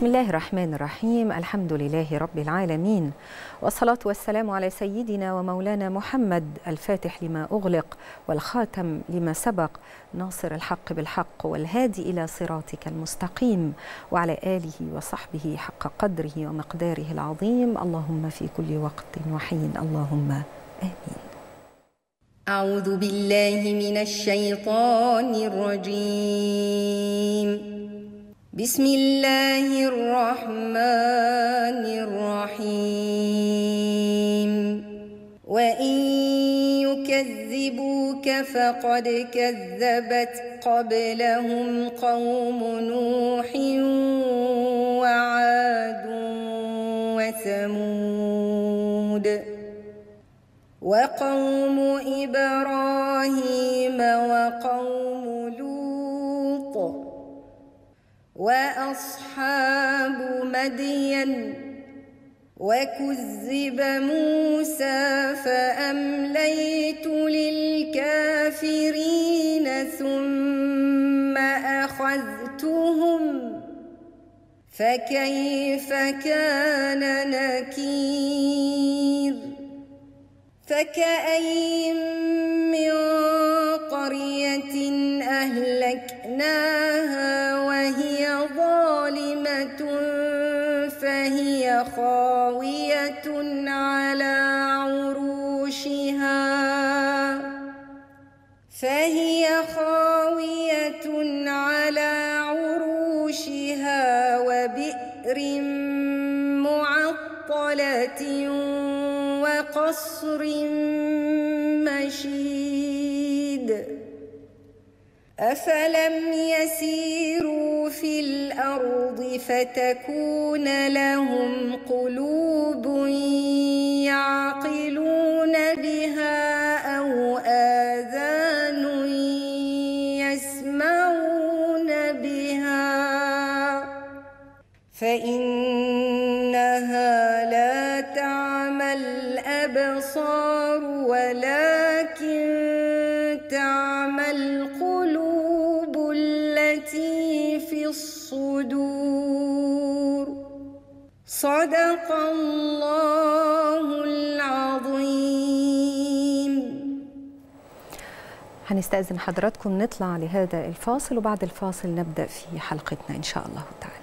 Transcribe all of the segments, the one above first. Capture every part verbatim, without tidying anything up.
بسم الله الرحمن الرحيم. الحمد لله رب العالمين، والصلاة والسلام على سيدنا ومولانا محمد الفاتح لما أغلق والخاتم لما سبق، ناصر الحق بالحق والهادي إلى صراطك المستقيم، وعلى آله وصحبه حق قدره ومقداره العظيم. اللهم في كل وقت وحين، اللهم آمين. أعوذ بالله من الشيطان الرجيم. بسم الله الرحمن الرحيم. وإن يكذبوك فقد كذبت قبلهم قوم نوح وعاد وثمود وقوم إبراهيم وقوم لوط وأصحاب مدين وكذب موسى فأمليت للكافرين ثم أخذتهم فكيف كان نكير. فكأين من قرية أهلكناها وهي ظالمة فهي خاوية على عروشها فهي خاوية على عروشها وبئر معطلة وقصر مشيد. أفلم يسيروا في الأرض فتكون لهم قلوب يعقلون بها أو آذان يسمعون بها فإنها لا تعمى الأبصار ولكن تعمى القلوب التي في الصدور. صدق الله العظيم. هنستأذن حضراتكم نطلع لهذا الفاصل، وبعد الفاصل نبدأ في حلقتنا إن شاء الله تعالى.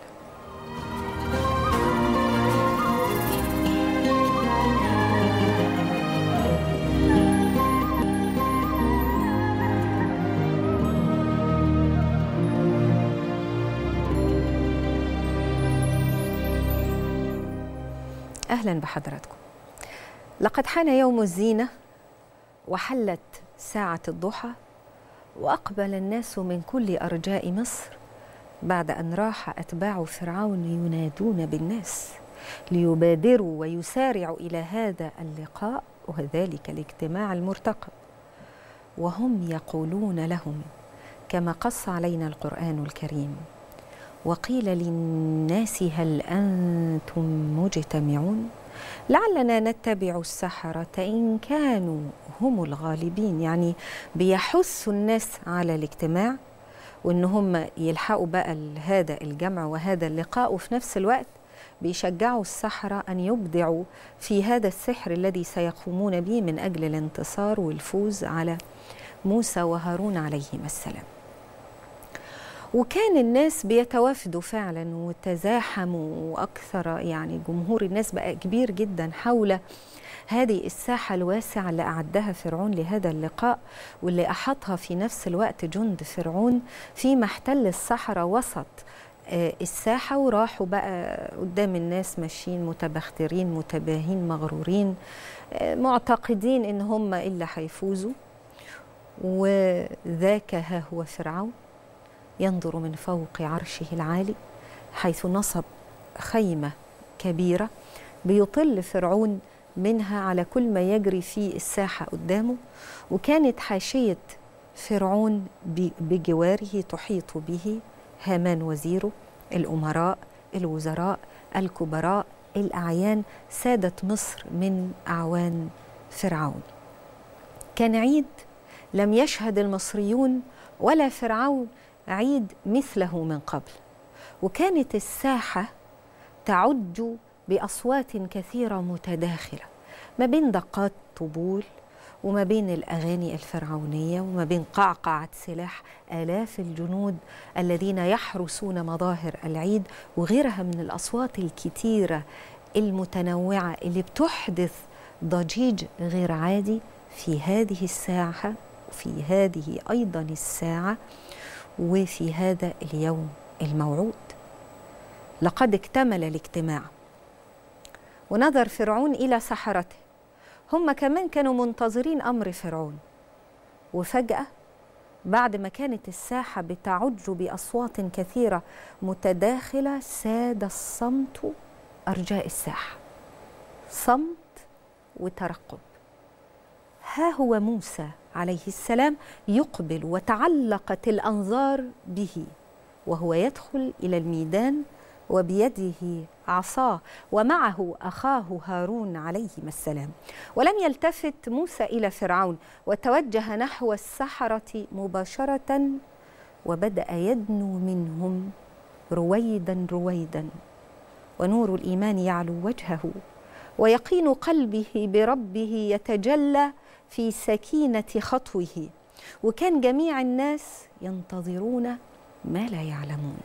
أهلا بحضراتكم. لقد حان يوم الزينة وحلت ساعة الضحى، وأقبل الناس من كل أرجاء مصر بعد أن راح أتباع فرعون ينادون بالناس ليبادروا ويسارعوا إلى هذا اللقاء وذلك الاجتماع المرتقب، وهم يقولون لهم كما قص علينا القرآن الكريم: وقيل للناس هل أنتم مجتمعون لعلنا نتبع السحرة إن كانوا هم الغالبين. يعني بيحثوا الناس على الاجتماع وإن هم يلحقوا بقى هذا الجمع وهذا اللقاء، وفي نفس الوقت بيشجعوا السحرة أن يبدعوا في هذا السحر الذي سيقومون به من أجل الانتصار والفوز على موسى وهارون عليهما السلام. وكان الناس بيتوافدوا فعلا وتزاحموا، وأكثر يعني جمهور الناس بقى كبير جدا حول هذه الساحة الواسعة اللي أعدها فرعون لهذا اللقاء، واللي أحاطها في نفس الوقت جند فرعون، فيما احتل السحرة وسط الساحة وراحوا بقى قدام الناس ماشيين متبخترين متباهين مغرورين معتقدين إن هم إلا هيفوزوا. وذاك ها هو فرعون ينظر من فوق عرشه العالي حيث نصب خيمة كبيرة بيطل فرعون منها على كل ما يجري في الساحة قدامه، وكانت حاشية فرعون بجواره تحيط به هامان وزيره، الأمراء، الوزراء، الكبراء، الأعيان، سادة مصر من أعوان فرعون. كان عيد لم يشهد المصريون ولا فرعون عيد مثله من قبل، وكانت الساحة تعج بأصوات كثيرة متداخلة ما بين دقات طبول وما بين الأغاني الفرعونية وما بين قعقعة سلاح آلاف الجنود الذين يحرسون مظاهر العيد وغيرها من الأصوات الكتيرة المتنوعة اللي بتحدث ضجيج غير عادي في هذه الساعة وفي هذه أيضا الساعة وفي هذا اليوم الموعود. لقد اكتمل الاجتماع ونظر فرعون إلى سحرته، هم كمان كانوا منتظرين أمر فرعون، وفجأة بعد ما كانت الساحة بتعج بأصوات كثيرة متداخلة ساد الصمت أرجاء الساحة، صمت وترقب. ها هو موسى عليه السلام يقبل وتعلقت الأنظار به وهو يدخل إلى الميدان وبيده عصاه ومعه أخاه هارون عليهما السلام. ولم يلتفت موسى إلى فرعون وتوجه نحو السحرة مباشرة وبدأ يدنو منهم رويدا رويدا، ونور الإيمان يعلو وجهه ويقين قلبه بربه يتجلى في سكينة خطوه، وكان جميع الناس ينتظرون ما لا يعلمون.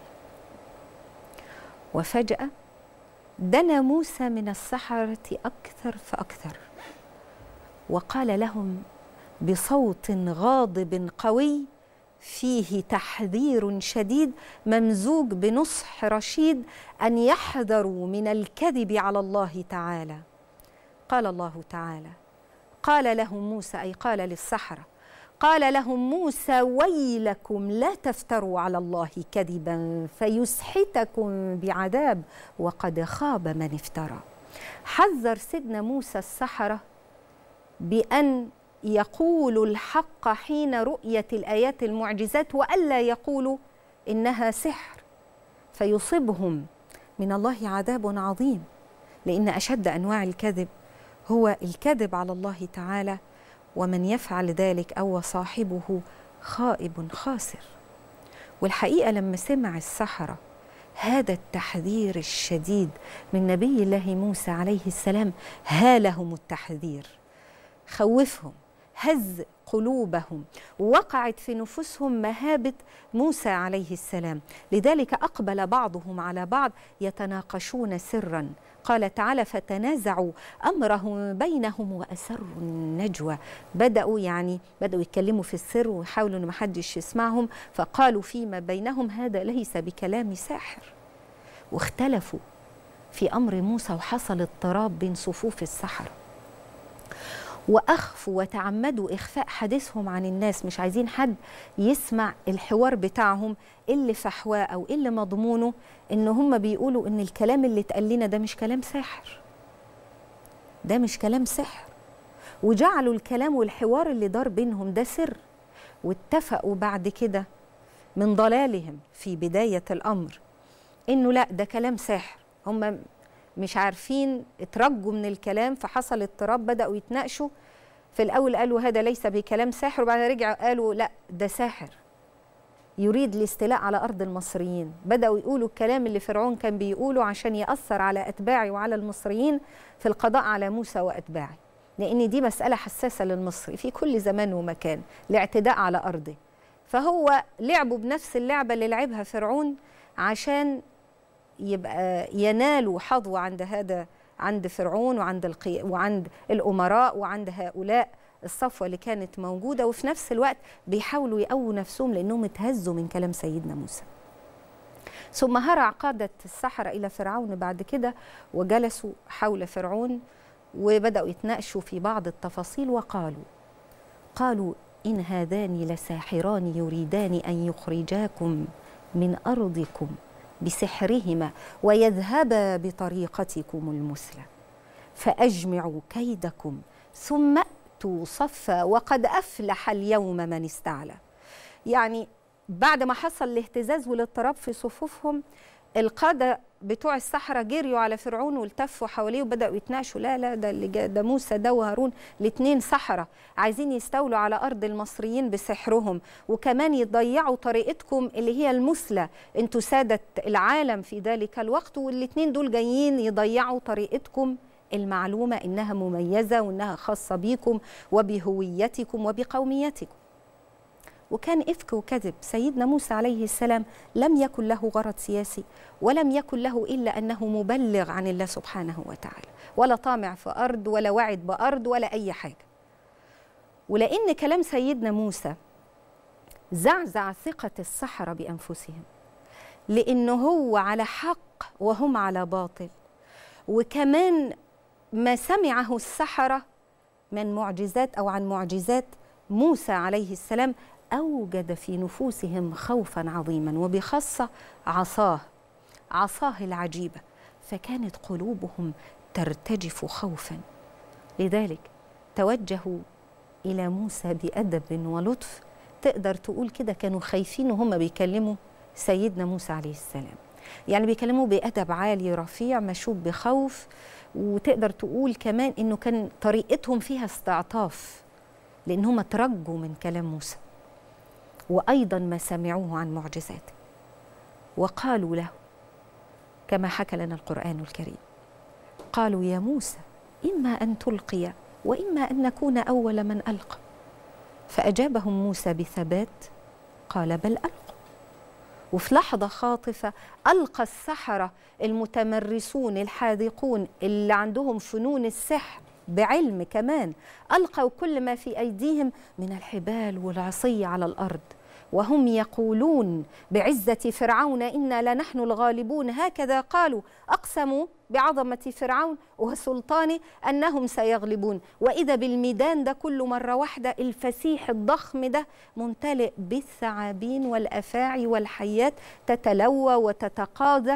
وفجأة دنا موسى من السحرة أكثر فأكثر وقال لهم بصوت غاضب قوي فيه تحذير شديد ممزوج بنصح رشيد أن يحذروا من الكذب على الله تعالى. قال الله تعالى: قال لهم موسى، أي قال للسحرة، قال لهم موسى: ويلكم لا تفتروا على الله كذبا فيسحتكم بعذاب وقد خاب من افترى. حذر سيدنا موسى السحرة بأن يقولوا الحق حين رؤية الآيات المعجزات وألا يقولوا إنها سحر فيصيبهم من الله عذاب عظيم، لأن أشد أنواع الكذب هو الكذب على الله تعالى، ومن يفعل ذلك أو صاحبه خائب خاسر. والحقيقة لما سمع السحرة هذا التحذير الشديد من نبي الله موسى عليه السلام هالهم التحذير، خوفهم، هز قلوبهم، وقعت في نفوسهم مهابة موسى عليه السلام. لذلك أقبل بعضهم على بعض يتناقشون سرا. قال تعالى: فتنازعوا أمرهم بينهم وأسروا النجوى. بدأوا يعني بدأوا يتكلموا في السر ويحاولوا أن محدش يسمعهم، فقالوا فيما بينهم: هذا ليس بكلام ساحر. واختلفوا في أمر موسى وحصل اضطراب بين صفوف السحرة، وأخفوا وتعمدوا إخفاء حديثهم عن الناس، مش عايزين حد يسمع الحوار بتاعهم اللي فحواه أو اللي مضمونه إن هم بيقولوا إن الكلام اللي اتقال لنا ده مش كلام ساحر، ده مش كلام سحر، وجعلوا الكلام والحوار اللي دار بينهم ده سر. واتفقوا بعد كده من ضلالهم في بداية الأمر إنه لا، ده كلام ساحر. هم مش عارفين، اترجوا من الكلام فحصل اضطراب، بدأوا يتناقشوا. في الأول قالوا هذا ليس بكلام ساحر، وبعد رجعوا قالوا لا، ده ساحر يريد الاستيلاء على أرض المصريين. بدأوا يقولوا الكلام اللي فرعون كان بيقوله عشان يأثر على أتباعي وعلى المصريين في القضاء على موسى وأتباعي، لأن دي مسألة حساسة للمصري في كل زمان ومكان، الاعتداء على أرضه. فهو لعبوا بنفس اللعبة اللي لعبها فرعون عشان يبقى ينالوا حظوة عند هذا عند فرعون وعند القي... وعند الأمراء وعند هؤلاء الصفوة اللي كانت موجودة، وفي نفس الوقت بيحاولوا يقووا نفسهم لأنهم اتهزوا من كلام سيدنا موسى. ثم هرع قادة السحرة إلى فرعون بعد كده وجلسوا حول فرعون وبدأوا يتناقشوا في بعض التفاصيل، وقالوا قالوا إن هذان لساحران يريدان أن يخرجاكم من أرضكم بسحرهما ويذهبا بطريقتكم المثلى فأجمعوا كيدكم ثم أتوا صفا وقد أفلح اليوم من استعلى. يعني بعد ما حصل الاهتزاز والاضطراب في صفوفهم، القادة بتوع الصحراء جريوا على فرعون والتفوا حواليه وبدأوا يتناقشوا، لا لا ده اللي ده موسى ده وهارون الاثنين سحرة عايزين يستولوا على أرض المصريين بسحرهم، وكمان يضيعوا طريقتكم اللي هي المثلى، انتوا سادة العالم في ذلك الوقت، والاثنين دول جايين يضيعوا طريقتكم المعلومة إنها مميزة وإنها خاصة بيكم وبهويتكم وبقوميتكم. وكان إفك وكذب. سيدنا موسى عليه السلام لم يكن له غرض سياسي، ولم يكن له إلا أنه مبلغ عن الله سبحانه وتعالى، ولا طامع في أرض ولا وعد بأرض ولا أي حاجة. ولأن كلام سيدنا موسى زعزع ثقة السحرة بأنفسهم، لأنه هو على حق وهم على باطل، وكمان ما سمعه السحرة من معجزات أو عن معجزات موسى عليه السلام أوجد في نفوسهم خوفا عظيما، وبخاصة عصاه عصاه العجيبة، فكانت قلوبهم ترتجف خوفا. لذلك توجهوا إلى موسى بأدب ولطف، تقدر تقول كده كانوا خايفين وهم بيكلموا سيدنا موسى عليه السلام، يعني بيكلموا بأدب عالي رفيع مشوب بخوف. وتقدر تقول كمان إنه كان طريقتهم فيها استعطاف، لأن هم ترجوا من كلام موسى وأيضا ما سمعوه عن معجزاته. وقالوا له كما حكى لنا القرآن الكريم، قالوا يا موسى إما أن تلقي وإما أن نكون أول من ألقى. فأجابهم موسى بثبات قال بل ألقوا. وفي لحظة خاطفة ألقى السحرة المتمرسون الحاذقون اللي عندهم فنون السحر بعلم كمان، ألقوا كل ما في أيديهم من الحبال والعصي على الأرض، وهم يقولون بعزة فرعون إنا لنحن الغالبون. هكذا قالوا، أقسموا بعظمة فرعون وسلطانه أنهم سيغلبون. وإذا بالميدان ده كله مرة واحدة الفسيح الضخم ده ممتلئ بالثعابين والأفاعي والحيات تتلوى وتتقاذف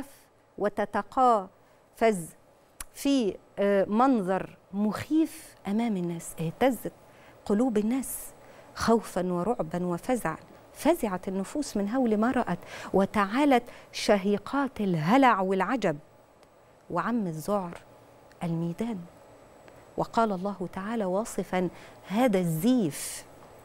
وتتقافز في منظر مخيف أمام الناس. اهتزت قلوب الناس خوفا ورعبا وفزعا، فزعت النفوس من هول ما رأت، وتعالت شهيقات الهلع والعجب، وعم الذعر الميدان. وقال الله تعالى واصفا هذا الزيف،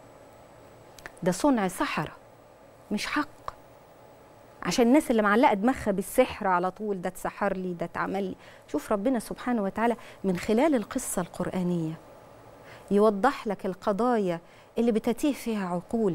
ده صنع سحرة مش حق، عشان الناس اللي معلقه دماغها بالسحر على طول، ده اتسحر لي ده اتعمل لي. شوف ربنا سبحانه وتعالى من خلال القصة القرآنية يوضح لك القضايا اللي بتتيه فيها عقول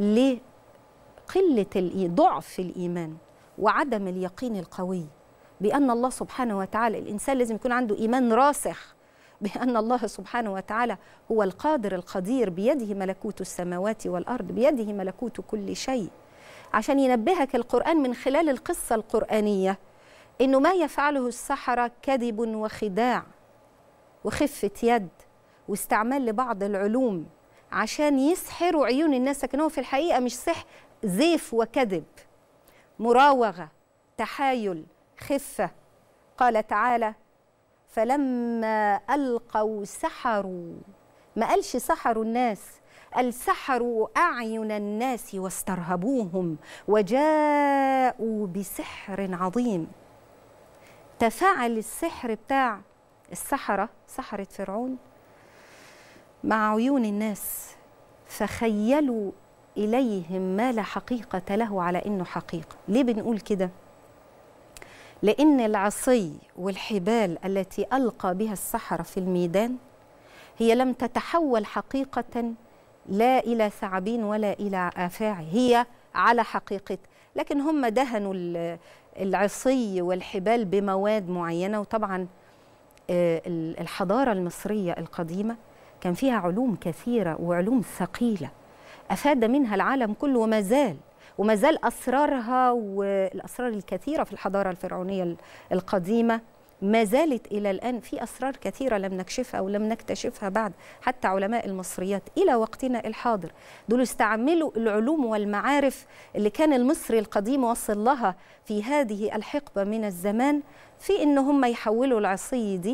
لقلة ضعف الإيمان وعدم اليقين القوي بأن الله سبحانه وتعالى، الإنسان لازم يكون عنده إيمان راسخ بأن الله سبحانه وتعالى هو القادر القدير، بيده ملكوت السماوات والأرض، بيده ملكوت كل شيء. عشان ينبهك القرآن من خلال القصة القرآنية إنه ما يفعله السحرة كذب وخداع وخفة يد واستعمال لبعض العلوم عشان يسحروا عيون الناس، لكن هو في الحقيقة مش سحر، زيف وكذب، مراوغة، تحايل، خفة. قال تعالى فلما ألقوا سحروا، ما قالش سحروا الناس، قال سحروا أعين الناس واسترهبوهم وجاءوا بسحر عظيم. تفاعل السحر بتاع السحرة، سحرة فرعون، مع عيون الناس، فخيلوا إليهم ما لا حقيقة له على إنه حقيقة. ليه بنقول كده؟ لأن العصي والحبال التي ألقى بها السحرة في الميدان هي لم تتحول حقيقة لا إلى ثعابين ولا إلى أفاعي، هي على حقيقتها، لكن هم دهنوا العصي والحبال بمواد معينة. وطبعا الحضارة المصرية القديمة كان فيها علوم كثيرة وعلوم ثقيلة أفاد منها العالم كله، وما زال وما زال أسرارها والأسرار الكثيرة في الحضارة الفرعونية القديمة ما زالت إلى الآن. في أسرار كثيرة لم نكشفها ولم نكتشفها بعد، حتى علماء المصريات إلى وقتنا الحاضر دول استعملوا العلوم والمعارف اللي كان المصري القديم وصل لها في هذه الحقبة من الزمان، في إن هم يحولوا العصي دي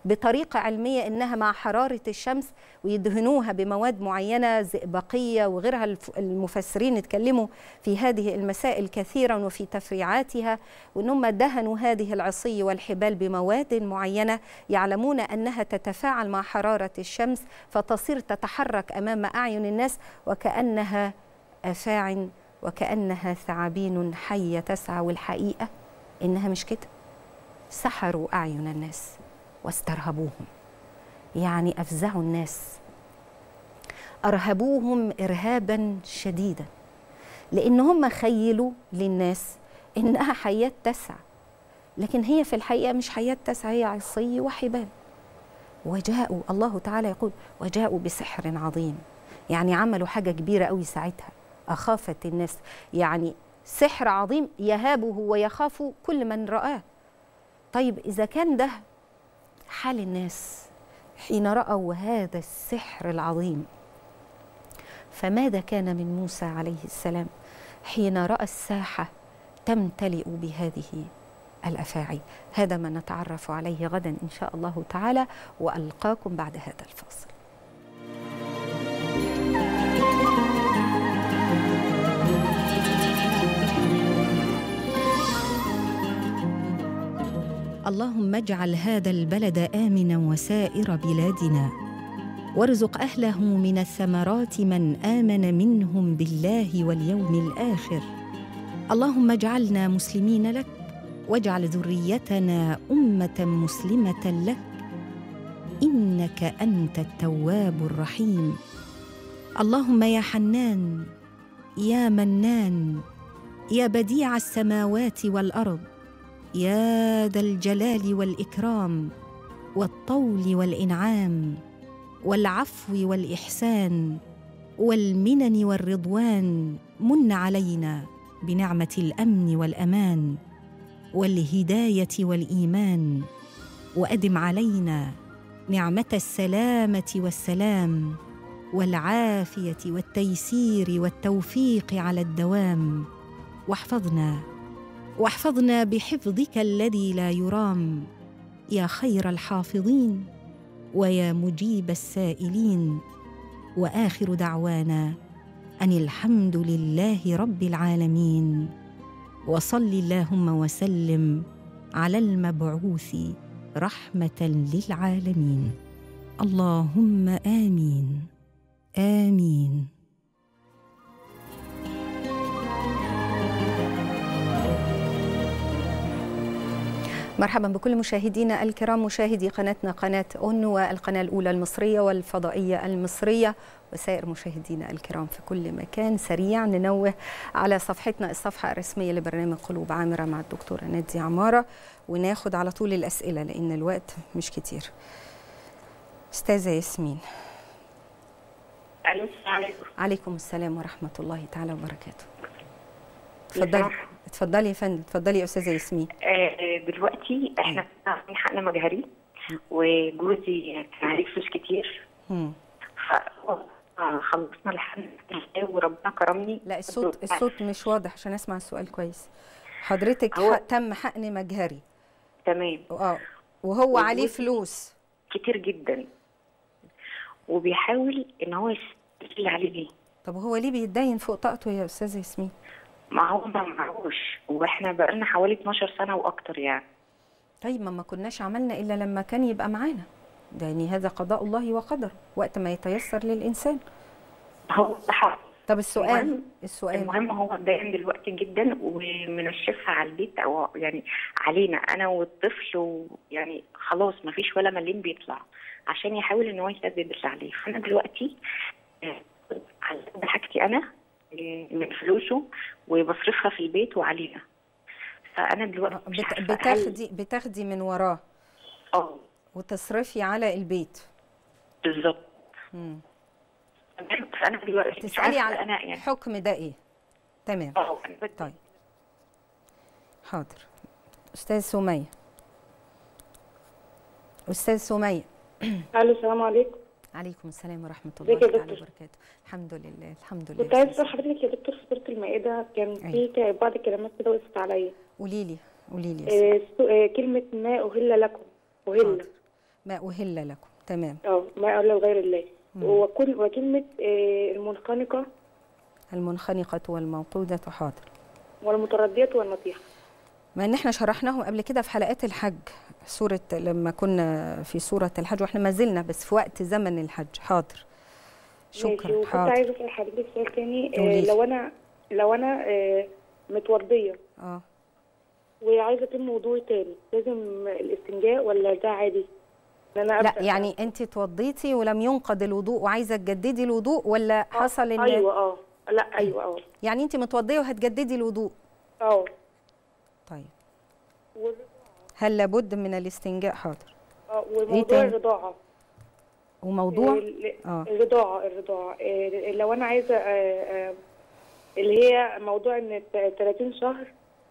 بطريقة علمية إنها مع حرارة الشمس ويدهنوها بمواد معينة زئبقية وغيرها. المفسرين اتكلموا في هذه المسائل كثيرا وفي تفريعاتها، وإنهم دهنوا هذه العصي والحبال بمواد معينة يعلمون أنها تتفاعل مع حرارة الشمس فتصير تتحرك أمام أعين الناس وكأنها أفاعٍ وكأنها ثعابين حية تسعى، والحقيقة إنها مش كده. سحروا أعين الناس واسترهبوهم، يعني أفزعوا الناس، أرهبوهم إرهابا شديدا، لأن هم خيلوا للناس إنها حياة تسعى، لكن هي في الحقيقة مش حياة تسعى، هي عصي وحبال. وجاءوا، الله تعالى يقول وجاءوا بسحر عظيم، يعني عملوا حاجة كبيرة قوي ساعتها أخافت الناس، يعني سحر عظيم يهابه ويخاف كل من رآه. طيب إذا كان ده حال الناس حين رأوا هذا السحر العظيم، فماذا كان من موسى عليه السلام حين رأى الساحة تمتلئ بهذه الأفاعي؟ هذا ما نتعرف عليه غدا إن شاء الله تعالى، وألقاكم بعد هذا الفاصل. اللهم اجعل هذا البلد آمنا وسائر بلادنا، وارزق أهله من الثمرات من آمن منهم بالله واليوم الآخر. اللهم اجعلنا مسلمين لك، واجعل ذريتنا أمة مسلمة لك، إنك أنت التواب الرحيم. اللهم يا حنان يا منان يا بديع السماوات والأرض، يا ذا الجلال والإكرام والطول والإنعام والعفو والإحسان والمنن والرضوان، من علينا بنعمة الأمن والأمان والهداية والإيمان، وأدم علينا نعمة السلامة والسلام والعافية والتيسير والتوفيق على الدوام. واحفظنا واحفظنا بحفظك الذي لا يرام، يا خير الحافظين ويا مجيب السائلين. وآخر دعوانا أن الحمد لله رب العالمين، وصل اللهم وسلم على المبعوث رحمة للعالمين. اللهم آمين آمين. مرحبا بكل مشاهدينا الكرام، مشاهدي قناتنا قناة أون والقناة الأولى المصرية والفضائية المصرية، وسائر مشاهدينا الكرام في كل مكان. سريع ننوه على صفحتنا الصفحة الرسمية لبرنامج قلوب عامرة مع الدكتورة نادية عمارة، وناخد على طول الأسئلة لأن الوقت مش كتير. أستاذة ياسمين. السلام عليكم. عليكم السلام ورحمة الله تعالى وبركاته. اتفضلي اتفضلي يا فندم، اتفضلي يا استاذه ياسمين. آه دلوقتي احنا عاملين حقنا مجهري، وجوزي كان عليه فلوس كتير، امم فخلصنا الحمد لله وربنا كرمني. لا الصوت الصوت مش واضح عشان اسمع السؤال كويس. حضرتك حق تم حقن مجهري. تمام. اه وهو عليه فلوس كتير جدا وبيحاول ان هو يستغل عليه ليه. طب هو ليه بيتدين فوق طاقته يا استاذه ياسمين؟ ما هو ما معهوش، واحنا بقالنا حوالي اتناشر سنه واكتر يعني. طيب ما ما كناش عملنا الا لما كان يبقى معانا، ده يعني هذا قضاء الله وقدره وقت ما يتيسر للانسان. هو ده حق. طب السؤال المهم السؤال المهم هو دايم دلوقتي جدا ومنشفها على البيت او يعني علينا انا والطفل، ويعني خلاص ما فيش ولا مليم بيطلع عشان يحاول ان هو يسدد اللي عليه. فانا دلوقتي على قد حاجتي انا من فلوسه وبصرفها في البيت وعلينا. فانا دلوقتي مش بت... بتاخدي بتاخدي من وراه اه وتصرفي على البيت بالظبط. امم تمام. فانا دلوقتي تسالي على أنا يعني الحكم ده ايه؟ تمام. اه طيب حاضر. استاذ سميه. استاذ سميه. الو السلام عليكم. عليكم السلام ورحمه الله تعالى وبركاته. الحمد لله الحمد لله. كنت عايزه اسال حضرتك يا دكتور في سوره المائده كان في بعض الكلمات كده وقفت عليا. قولي لي قولي لي آه كلمه ما اهل لكم. اهل ما أهل لكم، تمام. اه ما أهل لغير الله. وكل وكلمة آه المنخنقة المنخنقة والموقودة، حاضر. والمتردية والنطيحة. ما ان احنا شرحناهم قبل كده في حلقات الحج، سورة لما كنا في سورة الحج، واحنا ما زلنا بس في وقت زمن الحج. حاضر، شكرا. وكنت حاضر. عايزة أسأل حضرتك سؤال تاني. آه لو أنا لو أنا آه متوضية اه وعايزة أتم وضوء تاني، لازم الاستنجاء ولا ده عادي؟ أنا لا يعني انت اتوضيتي ولم ينقض الوضوء وعايزة تجددي الوضوء، ولا حصل ان أيوة اه لا أيوة اه يعني انت متوضية وهتجددي الوضوء؟ اه طيب، هل لابد من الاستنجاء؟ حاضر. اه وموضوع إيه الرضاعة. وموضوع اه الرضاعة الرضاعة آه لو أنا عايزة آه آه اللي هي موضوع ان ثلاثين شهر،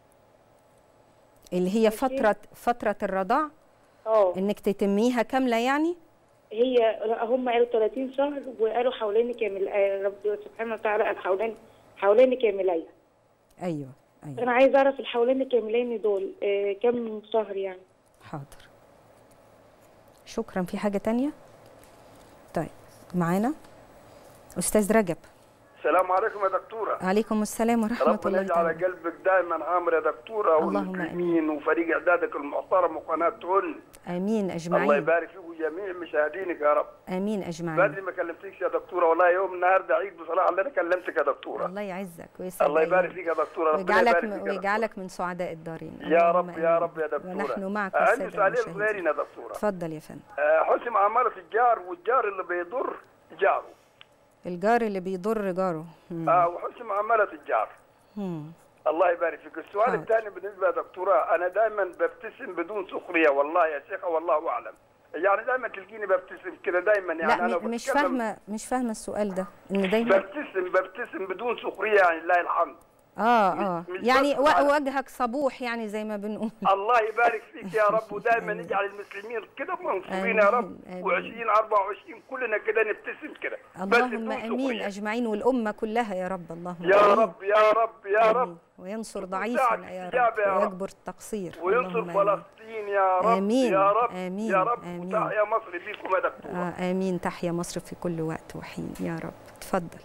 اللي هي فترة فترة الرضاع، اه انك تتميها كاملة يعني. هي هم قالوا ثلاثين شهر وقالوا حولين كامل، رب سبحانه وتعالى قال حولين حولين كاملين. ايوه ايوه انا عايزه اعرف الحولين الكاملين دول آه كم شهر يعني؟ حاضر، شكرا. في حاجة تانية؟ طيب، معانا أستاذ رجب. السلام عليكم يا دكتورة. عليكم السلام ورحمة الله. ربنا يجعل قلبك دائما عامر يا دكتورة، اللهم والمسلمين وفريق إعدادك المحترم وقناة تون. آمين أجمعين. الله يبارك فيكم جميع مشاهدينك يا رب. آمين أجمعين. بدري ما كلمتكش يا دكتورة، والله يوم النهارده عيد بصراحة اللي أنا كلمتك يا دكتورة. الله يعزك ويسعدك. الله يبارك فيك يا دكتورة، ربنا يبارك فيك ويجعلك من سعداء الدارين يا رب يا رب يا دكتورة. ونحن معك. عندي سؤالين صغيرين يا دكتورة. اتفضل يا فندم. حسن معاملة الجار والجار اللي بيضر جاره. الجار اللي بيضر جاره. مم. اه وحسن معاملة الجار. مم. الله يبارك فيك. السؤال الثاني بالنسبة يا دكتورة، أنا دائما ببتسم بدون سخرية والله يا شيخة والله أعلم، يعني دايما تلقيني ببتسم كده دايما يعني. لا أنا مش فاهمة مش فاهمة السؤال ده، إن دايما ببتسم ببتسم بدون سخرية يعني، لله الحمد. اه اه يعني وجهك صبوح يعني زي ما بنقول. الله يبارك فيك يا رب، ودائما يجعل المسلمين كده منصورين يا رب، وعشرين أربعة وعشرين كلنا كده نبتسم كده. اللهم امين اجمعين، والامه كلها يا رب. اللهم يا رب يا رب يا رب، وينصر ضعيفنا يا رب ويجبر التقصير، وينصر فلسطين يا رب. آمين يا رب آمين يا رب. آمين. وتحيا مصر بيكم يا دكتور. آه امين. تحيا مصر في كل وقت وحين يا رب. اتفضل.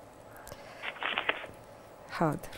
حاضر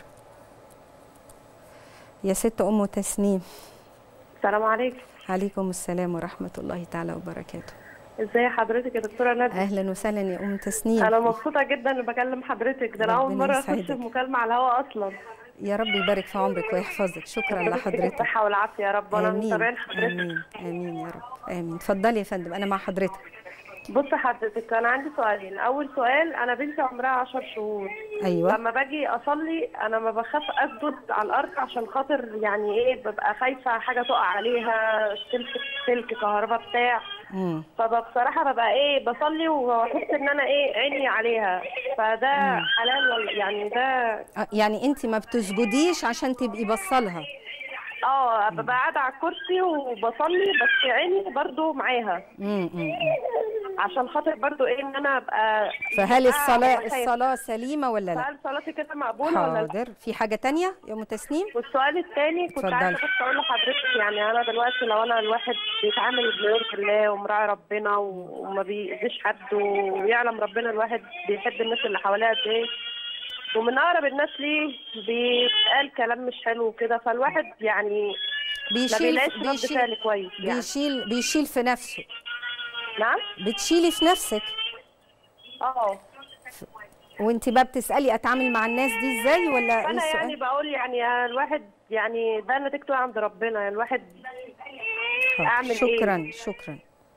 يا ست ام تسنيم. السلام عليكم. عليكم السلام ورحمه الله تعالى وبركاته. ازي حضرتك يا دكتوره ندى؟ اهلا وسهلا يا ام تسنيم. انا مبسوطه جدا اني بكلم حضرتك، ده انا اول مره اخش في مكالمه على الهواء اصلا. يا رب يبارك في عمرك ويحفظك. شكرا لحضرتك. الصحه والعافيه يا رب. انا متابعين حضرتك. امين امين يا رب امين. اتفضلي يا فندم، انا مع حضرتك. بصي حضرتك، انا عندي سؤالين. اول سؤال، انا بنتي عمرها عشر شهور. ايوه. لما باجي اصلي انا ما بخاف اسجد على الارض عشان خاطر يعني ايه، ببقى خايفه حاجه تقع عليها، سلك سلك كهرباء بتاع. امم فبصراحه ببقى ايه بصلي واحس ان انا ايه عيني عليها، فده مم. حلال ولا يعني ده؟ يعني انت ما بتسجديش عشان تبقي بصلها؟ اه ببقى قاعده على الكرسي وبصلي بس عيني برضو معاها. امم عشان خاطر برضو ايه ان انا ابقى. فهل الصلاه الصلاه سليمه ولا لا؟ هل صلاتي كده مقبوله ولا لا؟ حاضر. في حاجه ثانيه يا ام تسنيم؟ والسؤال الثاني كنت عايزه بس اقول لحضرتك، يعني انا دلوقتي لو انا الواحد بيتعامل بيرضي الله ومراعي ربنا وما بيأذيش حد ويعلم ربنا الواحد بيحب الناس اللي حواليه قد ايه، ومن اقرب الناس ليه بيتقال كلام مش حلو كده، فالواحد يعني بيشيل ما بيلاقيش رد فعل كويس يعني. بيشيل بيشيل في نفسه. نعم؟ بتشيلي في نفسك. اه. وانت بقى بتسالي اتعامل مع الناس دي ازاي ولا ايه انا السؤال؟ يعني بقول يعني الواحد يعني ده نتيجته عند ربنا، الواحد اعمل شكرا. ايه؟ شكرا شكرا.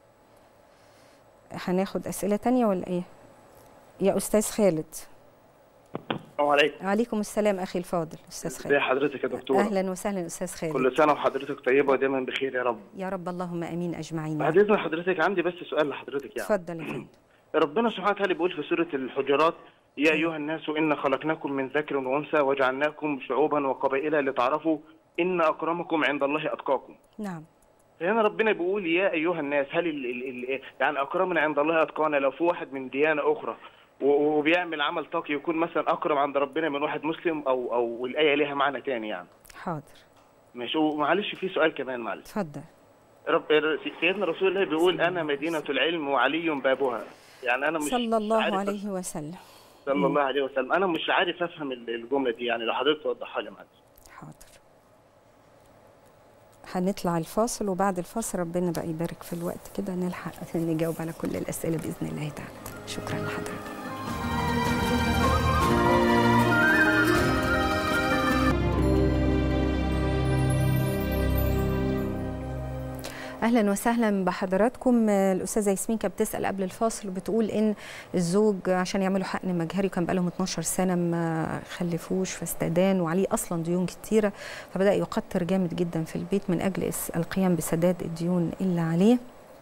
هناخد اسئله ثانيه ولا ايه؟ يا استاذ خالد. السلام عليكم. وعليكم السلام اخي الفاضل استاذ خالد. ازي حضرتك يا دكتوره؟ اهلا وسهلا استاذ خالد. كل سنه وحضرتك طيبه ودايما بخير يا رب. يا رب اللهم امين اجمعين. بعد اذن حضرتك عندي بس سؤال لحضرتك يعني. اتفضل يا فندم. ربنا سبحانه وتعالى بيقول في سوره الحجرات: يا ايها الناس انا خلقناكم من ذكر وانثى وجعلناكم شعوبا وقبائل لتعارفوا ان اكرمكم عند الله اتقاكم. نعم. فهنا ربنا بيقول يا ايها الناس، هل ال ال ال يعني اكرمنا عند الله اتقانا لو في واحد من ديانه اخرى وبيعمل عمل طاقي يكون مثلا اكرم عند ربنا من واحد مسلم، او او الايه ليها معنى ثاني يعني؟ حاضر. ماشي. ومعلش في سؤال كمان معلش. اتفضل. رب سيدنا رسول الله بيقول انا مدينه العلم وعلي بابها، يعني انا مش صلى الله عارف عليه وسلم. صلى الله عليه وسلم. انا مش عارف افهم الجمله دي، يعني لو حضرتك توضحها لي معلش. حاضر. هنطلع الفاصل، وبعد الفاصل ربنا بقى يبارك في الوقت كده نلحق نجاوب على كل الاسئله باذن الله تعالى. شكرا لحضرتك. اهلا وسهلا بحضراتكم. الاستاذه ياسمين كانت بتسال قبل الفاصل وبتقول ان الزوج عشان يعملوا حقن مجهري كان بقالهم اتناشر سنه ما خلفوش، فاستدان وعليه اصلا ديون كتيره، فبدا يقتر جامد جدا في البيت من اجل القيام بسداد الديون اللي عليه.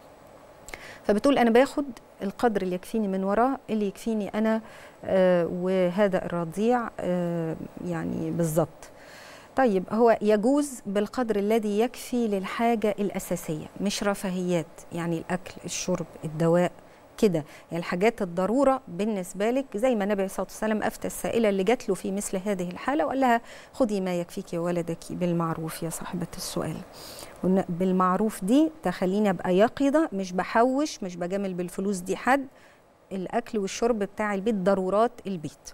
فبتقول انا باخد القدر اللي يكفيني من وراه، اللي يكفيني انا آه وهذا الرضيع آه يعني بالظبط. طيب هو يجوز بالقدر الذي يكفي للحاجة الأساسية، مش رفاهيات، يعني الأكل، الشرب، الدواء كده، يعني الحاجات الضرورة بالنسبة لك، زي ما النبي صلى الله عليه وسلم أفتى السائلة اللي جات له في مثل هذه الحالة وقال لها خذي ما يكفيك وولدك بالمعروف يا صاحبة السؤال. بالمعروف دي تخليني أبقى يقظة، مش بحوش، مش بجامل بالفلوس دي حد. الأكل والشرب بتاع البيت ضرورات البيت.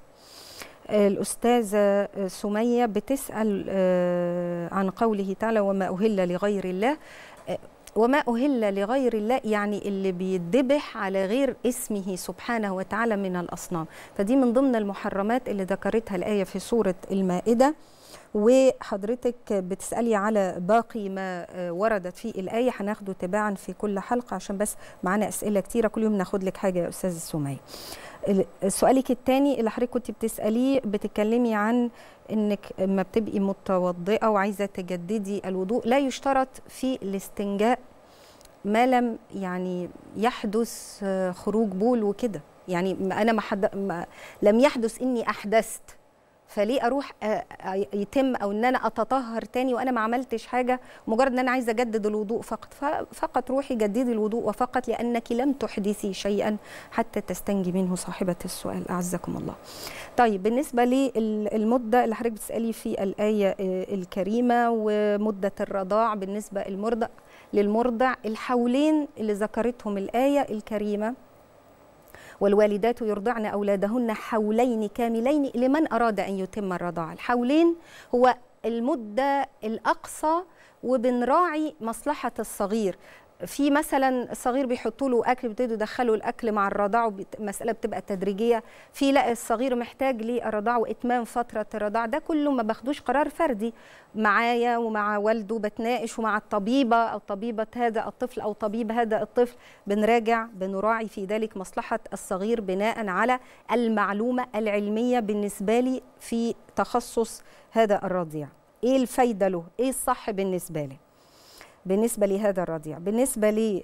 الأستاذة سمية بتسأل عن قوله تعالى وما أهل لغير الله. وما أهل لغير الله يعني اللي بيذبح على غير اسمه سبحانه وتعالى من الأصنام، فدي من ضمن المحرمات اللي ذكرتها الآية في سورة المائدة. وحضرتك بتسألي على باقي ما وردت في الآية، هناخده تباعا في كل حلقة عشان بس معانا أسئلة كتيرة، كل يوم ناخد لك حاجة يا أستاذة سمية. سؤالك الثاني اللي حضرتك كنت بتسأليه بتتكلمي عن انك لما بتبقي متوضئة وعايزة تجددي الوضوء لا يشترط في الاستنجاء ما لم يعني يحدث خروج بول وكده، يعني انا ما, حد... ما لم يحدث اني احدثت، فليه اروح يتم او ان انا اتطهر تاني وانا ما عملتش حاجه، مجرد ان انا عايزه اجدد الوضوء فقط، فقط روحي جددي الوضوء وفقط، لانك لم تحدثي شيئا حتى تستنجي منه صاحبه السؤال اعزكم الله. طيب بالنسبه للمده اللي حضرتك بتسالي في الايه الكريمه ومده الرضاع بالنسبه المرضع للمرضع، الحولين اللي ذكرتهم الايه الكريمه والوالدات يرضعن أولادهن حولين كاملين لمن أراد أن يتم الرضاعة. الحولين هو المدة الأقصى وبنراعي مصلحة الصغير. في مثلا الصغير بيحطوا له اكل بيبتدوا يدخلوا الاكل مع الرضاعه، المساله بتبقى تدريجيه. في لا الصغير محتاج للرضاعه واتمام فتره الرضاعه، ده كله ما باخدوش قرار فردي، معايا ومع والده بتناقش ومع الطبيبه او طبيبه هذا الطفل او طبيب هذا الطفل، بنراجع بنراعي في ذلك مصلحه الصغير بناء على المعلومه العلميه بالنسبه لي في تخصص هذا الرضيع. ايه الفايده له؟ ايه الصح بالنسبه لي؟ بالنسبة لهذا الرضيع. بالنسبة لي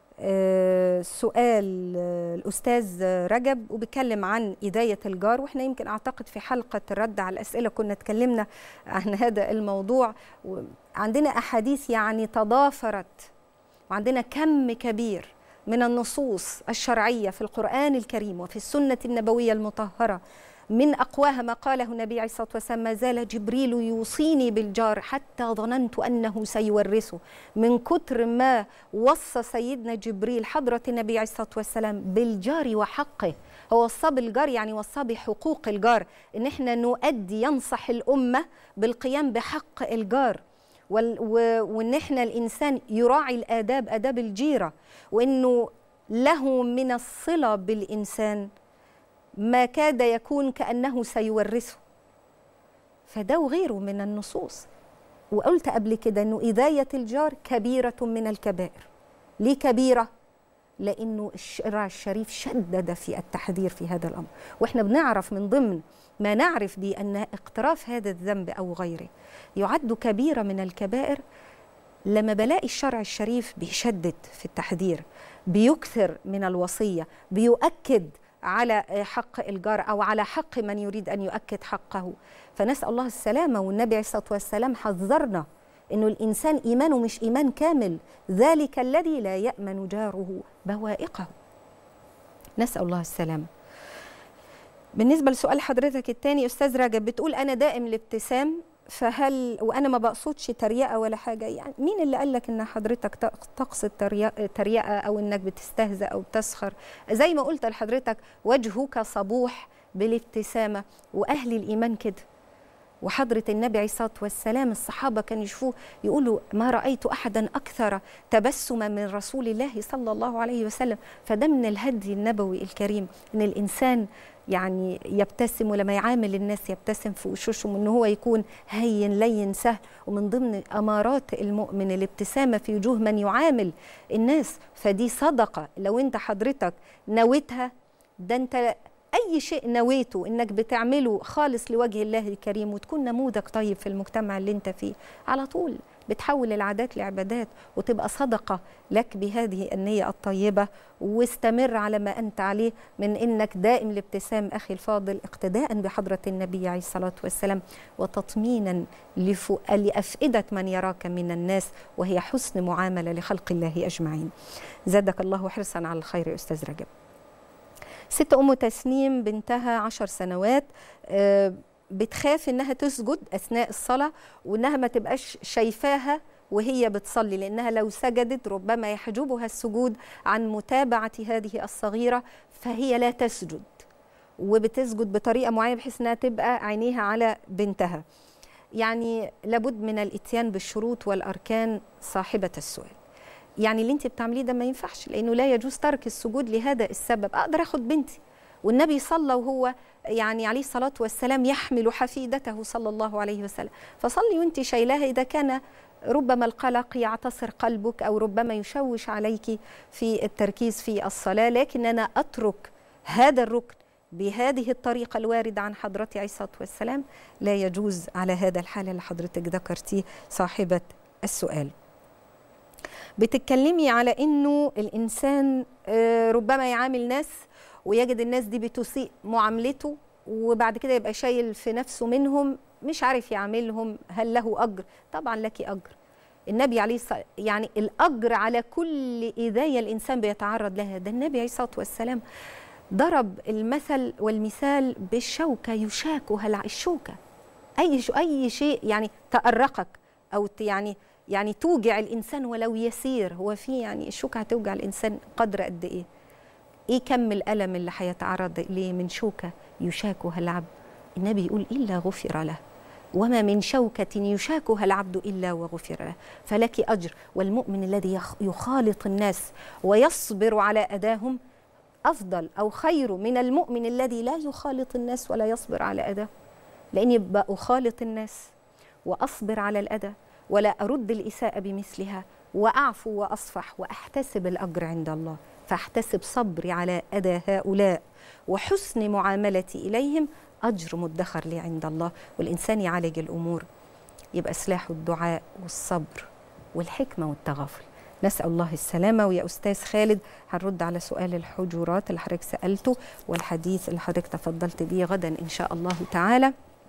سؤال الأستاذ رجب وبيتكلم عن إذاية الجار، وإحنا يمكن أعتقد في حلقة الرد على الأسئلة كنا تكلمنا عن هذا الموضوع. عندنا أحاديث يعني تضافرت، وعندنا كم كبير من النصوص الشرعية في القرآن الكريم وفي السنة النبوية المطهرة، من أقواها ما قاله النبي عليه الصلاة والسلام: ما زال جبريل يوصيني بالجار حتى ظننت أنه سيورثه. من كتر ما وصى سيدنا جبريل حضرة النبي عليه الصلاة والسلام بالجار وحقه، هو وصى بالجار يعني وصى بحقوق الجار، إن احنا نؤدي، ينصح الأمة بالقيام بحق الجار، وإن احنا الإنسان يراعي الآداب، آداب الجيرة، وإنه له من الصلة بالإنسان ما كاد يكون كأنه سيورثه. فده وغيره من النصوص. وقلت قبل كده أنه إذاية الجار كبيرة من الكبائر. ليه كبيرة؟ لأنه الشرع الشريف شدد في التحذير في هذا الأمر، وإحنا بنعرف من ضمن ما نعرف به أن اقتراف هذا الذنب أو غيره يعد كبيرة من الكبائر. لما بلاقي الشرع الشريف بيشدد في التحذير، بيكثر من الوصية، بيؤكد على حق الجار أو على حق من يريد أن يؤكد حقه، فنسأل الله السلامة. والنبي عليه الصلاة والسلام حذرنا إنه الإنسان إيمانه مش إيمان كامل، ذلك الذي لا يأمن جاره بوائقه. نسأل الله السلامة. بالنسبة لسؤال حضرتك الثاني أستاذ رجب، بتقول أنا دائم الابتسام فهل، وانا ما بقصدش تريقه ولا حاجه، يعني مين اللي قال لك ان حضرتك تقصد تريقه او انك بتستهزأ او بتسخر؟ زي ما قلت لحضرتك وجهك صبوح بالابتسامه، واهل الايمان كده. وحضرة النبي عليه الصلاة والسلام الصحابة كانوا يشوفوه يقولوا ما رأيت أحدا أكثر تبسما من رسول الله صلى الله عليه وسلم. فده من الهدي النبوي الكريم، إن الإنسان يعني يبتسم، ولما يعامل الناس يبتسم في وشوشهم، وإن هو يكون هين لين سهل. ومن ضمن أمارات المؤمن الابتسامة في وجوه من يعامل الناس، فدي صدقة لو أنت حضرتك نويتها. ده أنت أي شيء نويته إنك بتعمله خالص لوجه الله الكريم، وتكون نموذج طيب في المجتمع اللي أنت فيه، على طول بتحول العادات لعبادات، وتبقى صدقة لك بهذه النية الطيبة. واستمر على ما أنت عليه من إنك دائم الابتسام أخي الفاضل، اقتداء بحضرة النبي عليه الصلاة والسلام، وتطمينا لأفئدة من يراك من الناس، وهي حسن معاملة لخلق الله أجمعين. زادك الله حرصا على الخير يا أستاذ رجب. ست أم تسنيم بنتها عشر سنوات بتخاف إنها تسجد أثناء الصلاة، وإنها ما تبقاش شايفاها وهي بتصلي، لأنها لو سجدت ربما يحجبها السجود عن متابعة هذه الصغيرة، فهي لا تسجد، وبتسجد بطريقة معينة بحيث إنها تبقى عينيها على بنتها. يعني لابد من الإتيان بالشروط والأركان صاحبة السؤال. يعني اللي انت بتعمليه ده ما ينفعش، لانه لا يجوز ترك السجود لهذا السبب. اقدر اخد بنتي، والنبي صلى وهو يعني عليه الصلاه والسلام يحمل حفيدته صلى الله عليه وسلم، فصلي وانت شايلاها. اذا كان ربما القلق يعتصر قلبك او ربما يشوش عليك في التركيز في الصلاه، لكن انا اترك هذا الركن بهذه الطريقه الوارده عن حضرتي عليه الصلاه والسلام، لا يجوز على هذا الحال اللي حضرتك ذكرتيه صاحبه السؤال. بتتكلمي على انه الانسان ربما يعامل ناس ويجد الناس دي بتسيء معاملته، وبعد كده يبقى شايل في نفسه منهم، مش عارف يعاملهم. هل له اجر؟ طبعا لك اجر. النبي عليه الصلاه يعني الاجر على كل اذايه الانسان بيتعرض لها. ده النبي عليه الصلاه والسلام ضرب المثل والمثال بالشوكه يشاكها الشوكه، اي اي شيء يعني تأرقك او يعني يعني توجع الإنسان ولو يسير. هو في يعني الشوكة هتوجع الإنسان قدر قد إيه؟ إيه كم الألم اللي هيتعرض إليه من شوكة يشاكها العبد؟ النبي يقول إلا غفر له، وما من شوكة يشاكها العبد إلا وغفر له. فلك أجر. والمؤمن الذي يخالط الناس ويصبر على أذاهم أفضل أو خير من المؤمن الذي لا يخالط الناس ولا يصبر على أذاهم. لأني بقى أخالط الناس وأصبر على الأذى ولا أرد الإساءة بمثلها، وأعفو وأصفح وأحتسب الأجر عند الله. فأحتسب صبري على أذى هؤلاء وحسن معاملتي إليهم أجر مدخر لي عند الله. والإنسان يعالج الأمور يبقى سلاح الدعاء والصبر والحكمة والتغافل. نسأل الله السلامة. ويا أستاذ خالد هنرد على سؤال الحجرات اللي حضرتك سألته والحديث اللي حضرتك تفضلت به غدا إن شاء الله تعالى،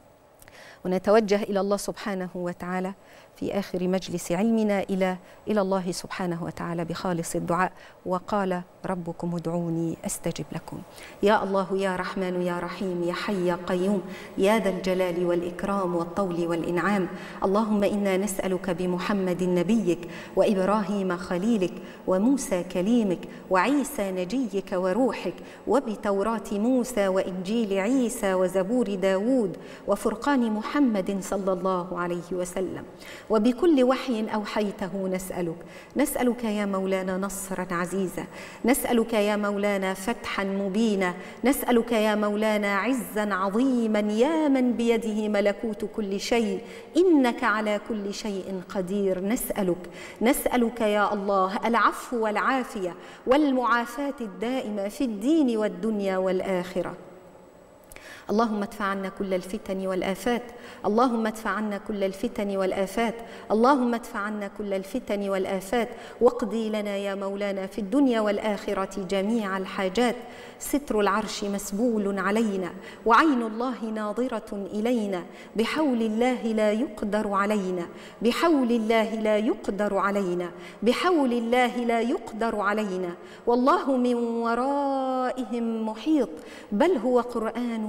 ونتوجه إلى الله سبحانه وتعالى في آخر مجلس علمنا إلى إلى الله سبحانه وتعالى بخالص الدعاء. وقال ربكم ادعوني أستجب لكم. يا الله يا رحمن يا رحيم يا حي يا قيوم يا ذا الجلال والإكرام والطول والإنعام، اللهم إنا نسألك بمحمد نبيك وإبراهيم خليلك وموسى كليمك وعيسى نجيك وروحك وبتوراة موسى وإنجيل عيسى وزبور داود وفرقان محمد صلى الله عليه وسلم، وبكل وحي أوحيته نسألك. نسألك يا مولانا نصرا عزيزا، نسألك يا مولانا فتحا مبينا، نسألك يا مولانا عزا عظيما يا من بيده ملكوت كل شيء، إنك على كل شيء قدير. نسألك نسألك يا الله العفو والعافية والمعافاة الدائمة في الدين والدنيا والآخرة. اللهم ادفع عنا كل الفتن والآفات، اللهم ادفع عنا كل الفتن والآفات، اللهم ادفع عنا كل الفتن والآفات، واقضي لنا يا مولانا في الدنيا والآخرة جميع الحاجات. ستر العرش مسبول علينا وعين الله ناظرة إلينا، بحول الله لا يقدر علينا، بحول الله لا يقدر علينا، بحول الله لا يقدر علينا، والله من ورائهم محيط، بل هو قرآن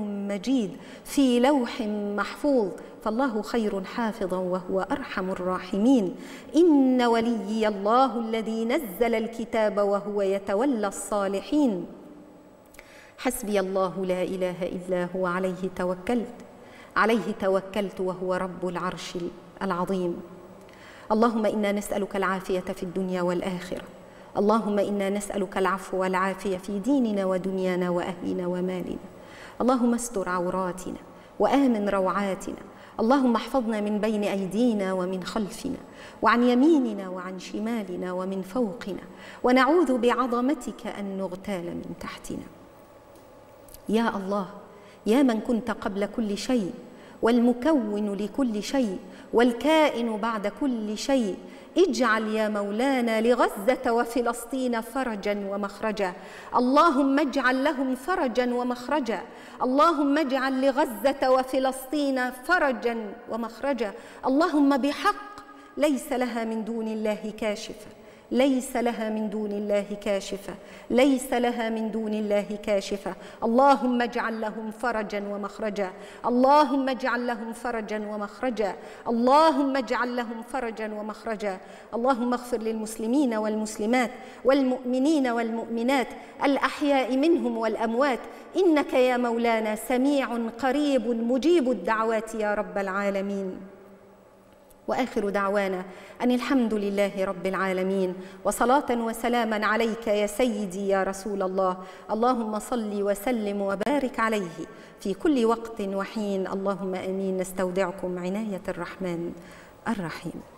مجيد في لوح محفوظ، فالله خير حافظا وهو أرحم الراحمين. إن وليي الله الذي نزل الكتاب وهو يتولى الصالحين. حسبي الله لا إله إلا هو عليه توكلت عليه توكلت وهو رب العرش العظيم. اللهم إنا نسألك العافية في الدنيا والآخرة. اللهم إنا نسألك العفو والعافية في ديننا ودنيانا وأهلنا ومالنا. اللهم استر عوراتنا وآمن روعاتنا. اللهم احفظنا من بين أيدينا ومن خلفنا وعن يميننا وعن شمالنا ومن فوقنا، ونعوذ بعظمتك أن نغتال من تحتنا. يا الله، يا من كنت قبل كل شيء والمكون لكل شيء والكائن بعد كل شيء، اجعل يا مولانا لغزة وفلسطين فرجا ومخرجا. اللهم اجعل لهم فرجا ومخرجا. اللهم اجعل لغزة وفلسطين فرجا ومخرجا. اللهم بحق ليس لها من دون الله كاشفة، ليس لها من دون الله كاشفة، ليس لها من دون الله كاشفة. اللهم اجعل لهم فرجا ومخرجا. اللهم اجعل لهم فرجا ومخرجا. اللهم اجعل لهم فرجا ومخرجا. اللهم اغفر للمسلمين والمسلمات والمؤمنين والمؤمنات الأحياء منهم والأموات، إنك يا مولانا سميع قريب مجيب الدعوات يا رب العالمين. وآخر دعوانا أن الحمد لله رب العالمين، وصلاة وسلاما عليك يا سيدي يا رسول الله. اللهم صل وسلم وبارك عليه في كل وقت وحين. اللهم آمين. نستودعكم عناية الرحمن الرحيم.